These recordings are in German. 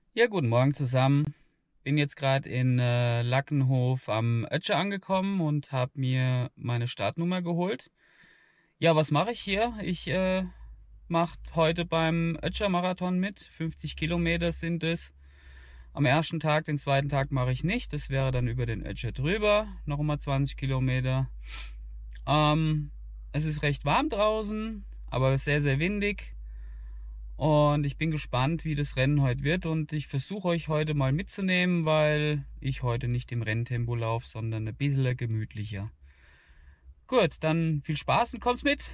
Ja, guten Morgen zusammen. Bin jetzt gerade in Lackenhof am Ötscher angekommen und habe mir meine Startnummer geholt. Ja, was mache ich hier? Ich mache heute beim Ötscher Marathon mit. 50 Kilometer sind es. Am ersten Tag, den zweiten Tag mache ich nicht. Das wäre dann über den Ötscher drüber. Noch einmal 20 Kilometer. Es ist recht warm draußen, aber sehr, sehr windig. Und ich bin gespannt, wie das Rennen heute wird. Und ich versuche euch heute mal mitzunehmen, weil ich heute nicht im Renntempo laufe, sondern ein bisschen gemütlicher. Gut, dann viel Spaß und kommt's mit!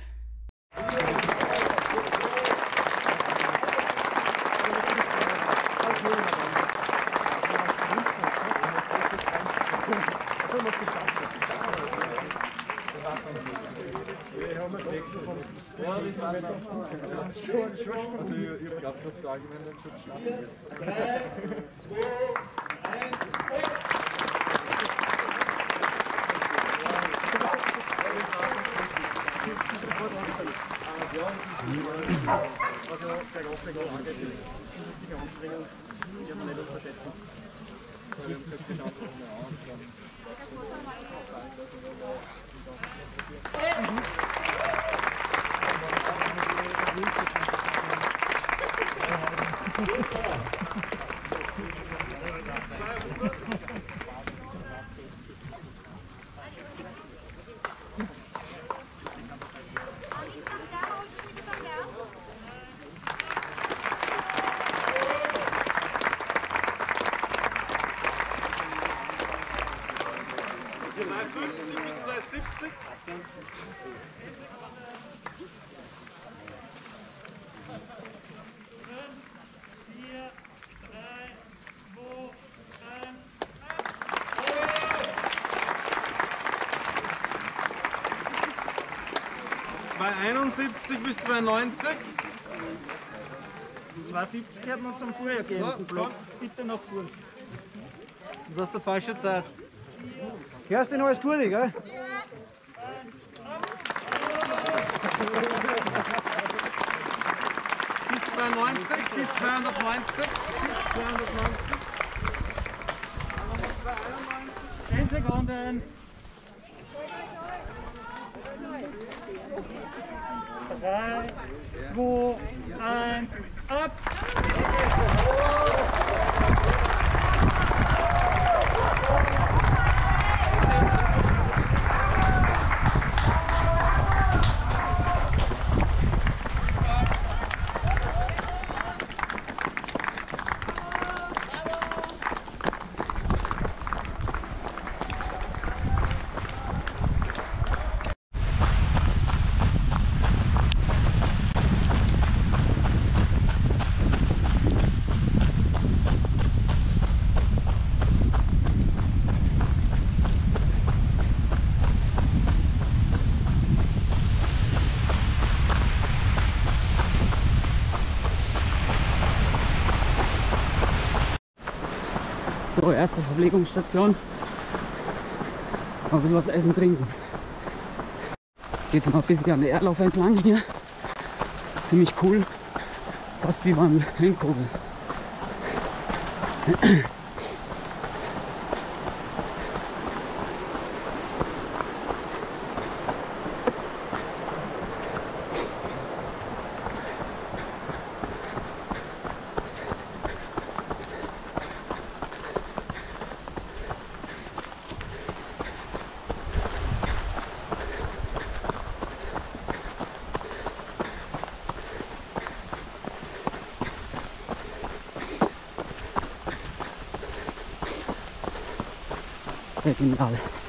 Also ich glaube, das da gewinnen schon schwierig. 3, 2, 1, bis 290. 270 hat man zum Vorher gehen. Ja, Bitte nach vorne. Das ist der falsche Zeit. Kerstin, alles Gute, gell? Bis 290, bis 290, bis 290. 10 Sekunden. 3, 2, 1, ab! So, erste Verpflegungsstation. Mal ein bisschen was essen, trinken. Geht noch ein bisschen an der Erdlauf entlang hier. Ziemlich cool. Fast wie beim Ringkogel. Sehr genial.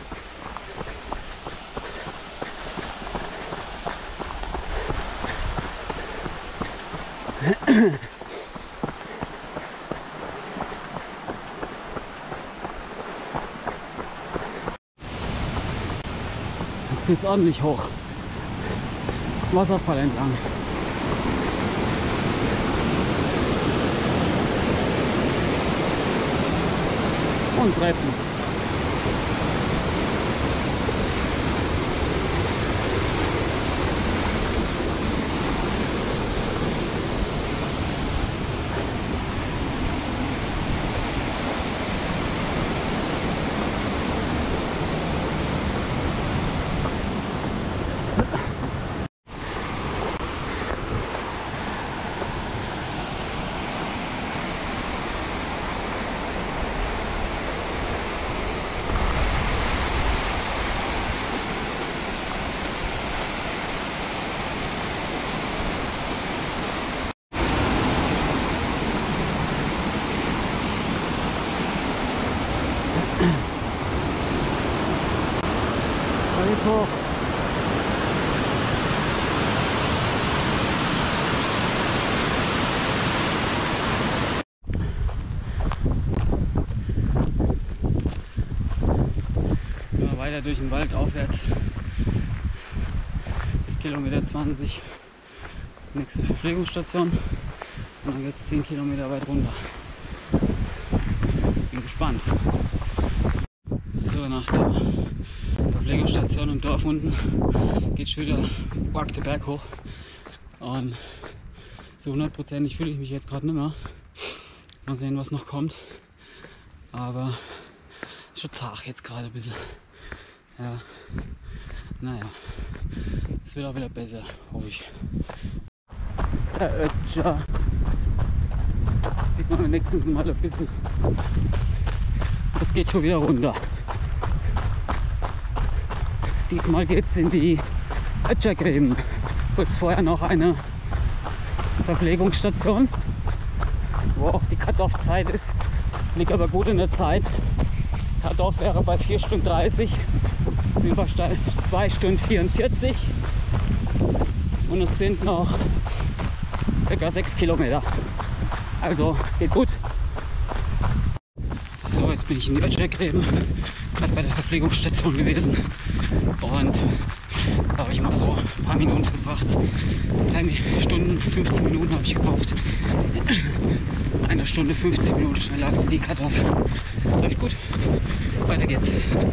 Jetzt geht's ordentlich hoch. Wasserfall entlang. Und Treppen. hoch. Ja, weiter durch den Wald aufwärts bis Kilometer 20. Nächste Verpflegungsstation. Und dann geht es 10 Kilometer weit runter. Bin gespannt. So, nach der Verpflegungsstation im Dorf unten geht es wieder den Berg hoch. Und so 100%ig fühle ich mich jetzt gerade nicht mehr. Mal sehen, was noch kommt. Aber ist schon zart jetzt gerade ein bisschen. Ja, naja, es wird auch wieder besser, hoffe ich. Der Ötscher. Sieht man nächstens mal ein bisschen. Das geht schon wieder runter. Diesmal geht es in die Ötschergräben. Kurz vorher noch eine Verpflegungsstation, wo auch die Cut-Off-Zeit ist. Liegt aber gut in der Zeit. Cut-Off wäre bei 4 Stunden 30, Übersteig 2 Stunden 44 und es sind noch ca. 6 Kilometer. Also geht gut. So, jetzt bin ich in die Ötschergräben, gerade bei der Verpflegungsstation gewesen und da habe ich mal so ein paar Minuten verbracht. 3 Stunden, 15 Minuten habe ich gebraucht. 1 Stunde, 15 Minuten schneller als die Cut-Off. Läuft gut. Weiter geht's.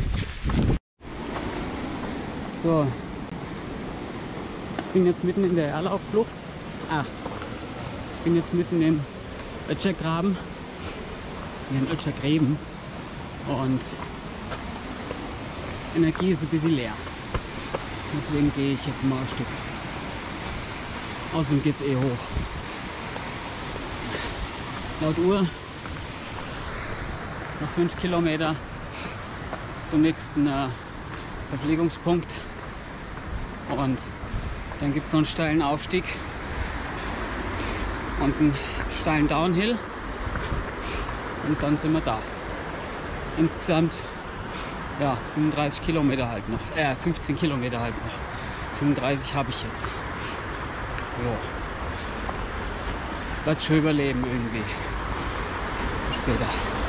So. Ich bin jetzt mitten in der Erlaubflucht. Ich bin jetzt mitten im Ötschergraben. In den Ötschergräben. Und Energie ist ein bisschen leer. Deswegen gehe ich jetzt mal ein Stück. Außerdem geht es hoch. Laut Uhr noch 5 Kilometer bis zum nächsten Verpflegungspunkt. Und dann gibt es noch einen steilen Aufstieg und einen steilen Downhill. Und dann sind wir da. Insgesamt ja, 35 Kilometer halt noch. 15 Kilometer halt noch. 35 habe ich jetzt. Jo. Wird schon überleben irgendwie. Bis später.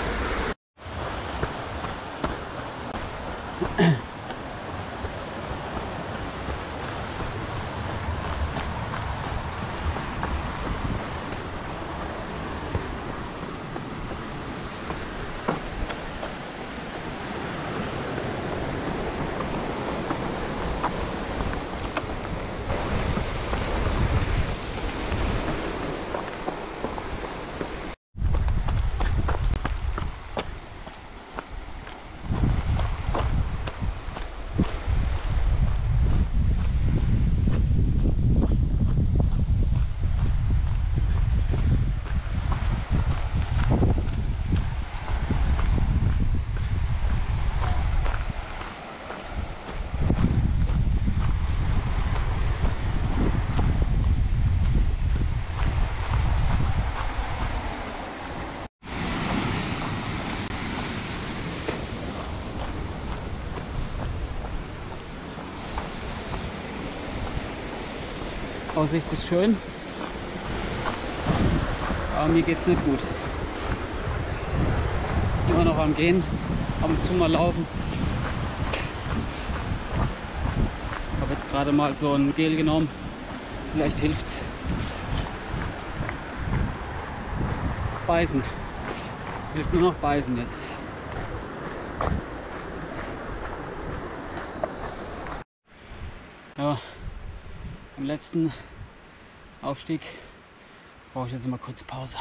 Aussicht ist schön, aber mir geht es nicht gut. Immer noch am Gehen, ab und zu mal laufen. Ich habe jetzt gerade mal so ein Gel genommen, vielleicht hilft's. Beißen, hilft nur noch beißen jetzt. Ja, im letzten Aufstieg brauche ich jetzt mal kurz Pause.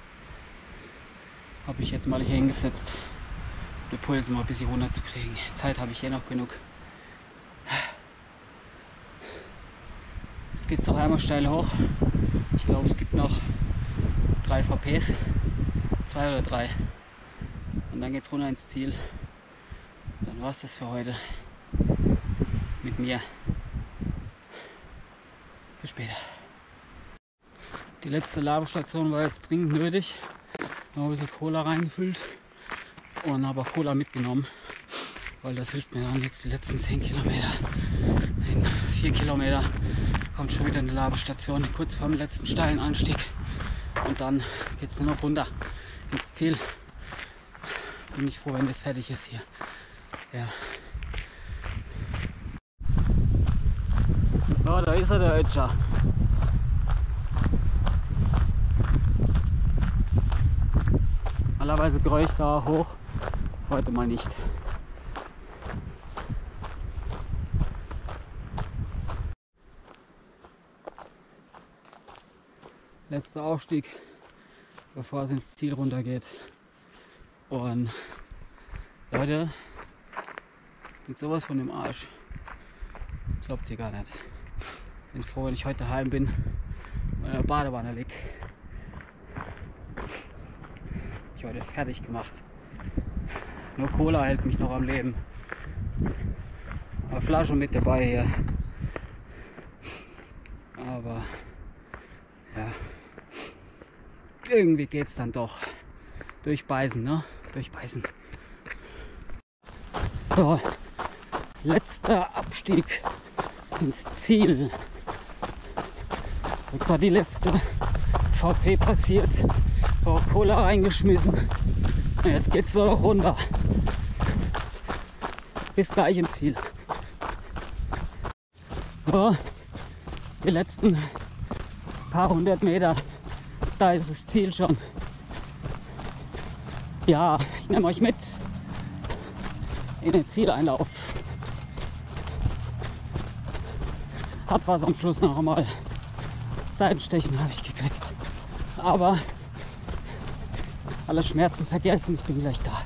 Habe ich jetzt mal hier hingesetzt, den Puls mal ein bisschen runterzukriegen. Zeit habe ich hier noch genug. Jetzt geht es noch einmal steil hoch. Ich glaube, es gibt noch 3 VPs, 2 oder 3. Und dann geht es runter ins Ziel. Dann war es das für heute mit mir. Bis später. Die letzte Labestation war jetzt dringend nötig. Ich habe ein bisschen Cola reingefüllt und habe auch Cola mitgenommen, weil das hilft mir dann jetzt die letzten 10 Kilometer. In 4 Kilometer kommt schon wieder eine Labestation, kurz vor dem letzten steilen Anstieg. Und dann geht es nur noch runter ins Ziel. Bin ich froh, wenn das fertig ist hier. Ja. Oh, da ist er, der Ötscher. Normalerweise gräue ich da hoch, heute mal nicht. Letzter Aufstieg, bevor es ins Ziel runter geht. Und Leute, mit sowas von dem Arsch. Glaubt ihr gar nicht. Bin froh, wenn ich heute daheim bin und in der Badewanne lieg. Ich heute fertig gemacht. Nur Cola hält mich noch am Leben. Aber Flasche mit dabei hier. Aber ja, irgendwie geht's dann doch. Durchbeißen, ne? Durchbeißen. So, letzter Abstieg ins Ziel. Und gerade die letzte VP passiert. Auch Cola reingeschmissen. Und jetzt geht's nur noch runter. Bis gleich im Ziel. So, die letzten paar hundert Meter. Da ist das Ziel schon. Ja, ich nehme euch mit in den Zieleinlauf. Hab was am Schluss noch einmal. Seitenstechen habe ich gekriegt. Aber alle Schmerzen vergessen, ich bin gleich da.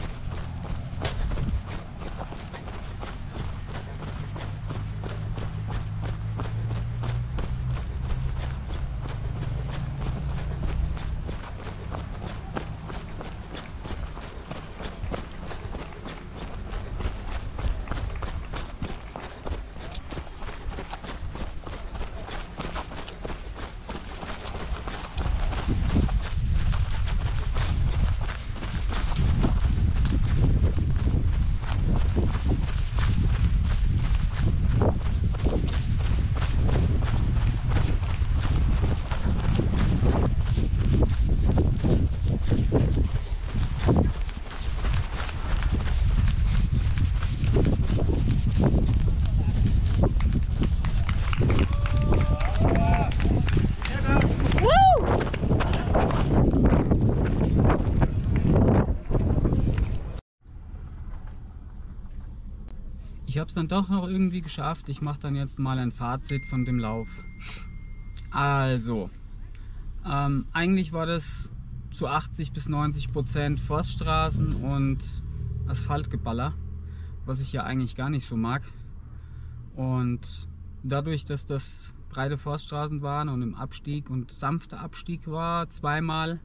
Ich habe es dann doch noch irgendwie geschafft. Ich mache dann jetzt mal ein Fazit von dem Lauf. Also, eigentlich war das zu 80 bis 90% Forststraßen und Asphaltgeballer, was ich ja eigentlich gar nicht so mag. Und dadurch, dass das breite Forststraßen waren und im Abstieg und sanfter Abstieg war, zweimal,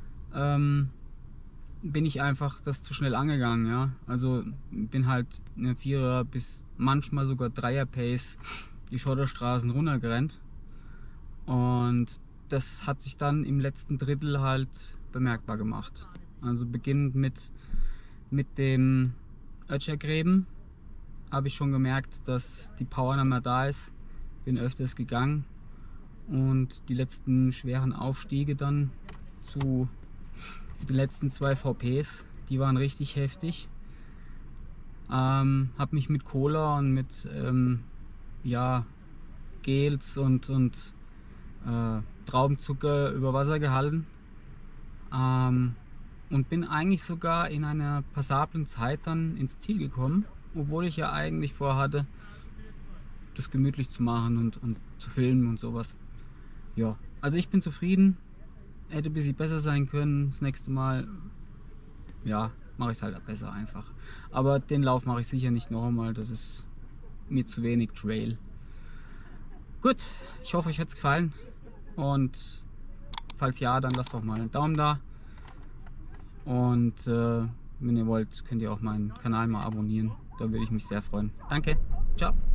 bin ich einfach das zu schnell angegangen, ja. Also bin halt eine 4er bis manchmal sogar 3er Pace die Schotterstraßen runtergerannt. Und das hat sich dann im letzten Drittel halt bemerkbar gemacht. Also beginnend mit dem Ötschergräben habe ich schon gemerkt, dass die Power nicht mehr da ist. Bin öfters gegangen und die letzten schweren Aufstiege dann zu die letzten 2 VPs, die waren richtig heftig. Habe mich mit Cola und mit ja, Gels und Traubenzucker über Wasser gehalten und bin eigentlich sogar in einer passablen Zeit dann ins Ziel gekommen, obwohl ich ja eigentlich vorhatte, das gemütlich zu machen und zu filmen und sowas. Ja, also ich bin zufrieden. Hätte ein bisschen besser sein können. Das nächste Mal, ja, mache ich es halt besser einfach. Aber den Lauf mache ich sicher nicht noch einmal. Das ist mir zu wenig Trail. Gut, ich hoffe, euch hat es gefallen. Und falls ja, dann lasst doch mal einen Daumen da. Und wenn ihr wollt, könnt ihr auch meinen Kanal mal abonnieren. Da würde ich mich sehr freuen. Danke, ciao.